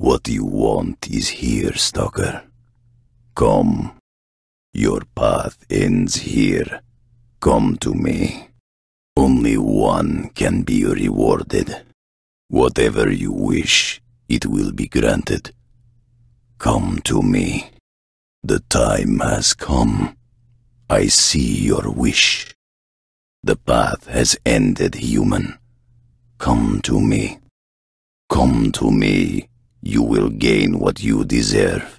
What you want is here, stalker. Come. Your path ends here. Come to me. Only one can be rewarded. Whatever you wish, it will be granted. Come to me. The time has come. I see your wish. The path has ended, human. Come to me. Come to me. You will gain what you deserve.